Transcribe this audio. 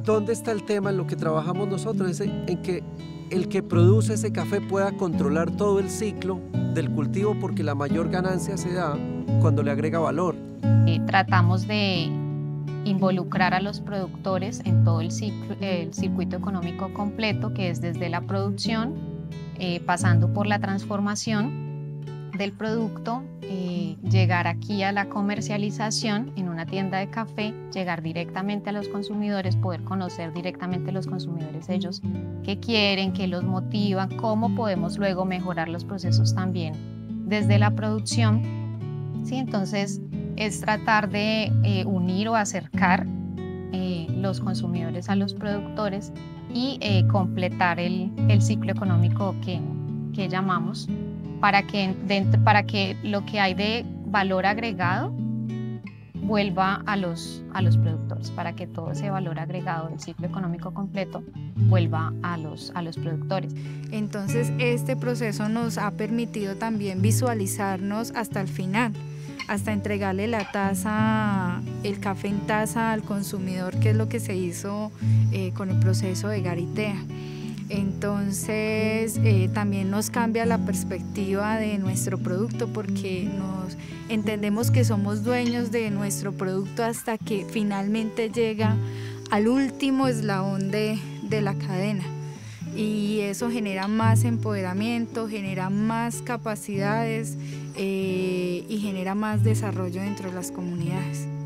¿dónde está el tema en lo que trabajamos nosotros? Es en que el que produce ese café pueda controlar todo el ciclo del cultivo, porque la mayor ganancia se da cuando le agrega valor. Tratamos de involucrar a los productores en todo el circuito económico completo, que es desde la producción, pasando por la transformación del producto, llegar aquí a la comercialización en una tienda de café, llegar directamente a los consumidores, poder conocer directamente a los consumidores ellos qué quieren, qué los motiva, cómo podemos luego mejorar los procesos también desde la producción. ¿Sí? Entonces es tratar de unir o acercar los consumidores a los productores y completar el ciclo económico que llamamos, para que lo que hay de valor agregado vuelva a los productores, para que todo ese valor agregado del ciclo económico completo vuelva a los productores. Entonces este proceso nos ha permitido también visualizarnos hasta el final, hasta entregarle la taza, el café en taza al consumidor, que es lo que se hizo con el proceso de Garitea. Entonces también nos cambia la perspectiva de nuestro producto, porque nos entendemos que somos dueños de nuestro producto hasta que finalmente llega al último eslabón de la cadena, y eso genera más empoderamiento, genera más capacidades y genera más desarrollo dentro de las comunidades.